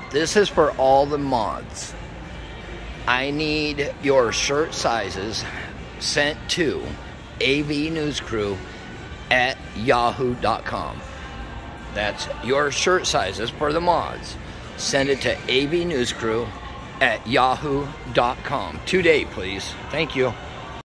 This is for all the mods. I need your shirt sizes sent to Avnewscrew at yahoo.com. That's your shirt sizes for the mods. Send it to Avnewscrew at yahoo.com. Today, please. Thank you.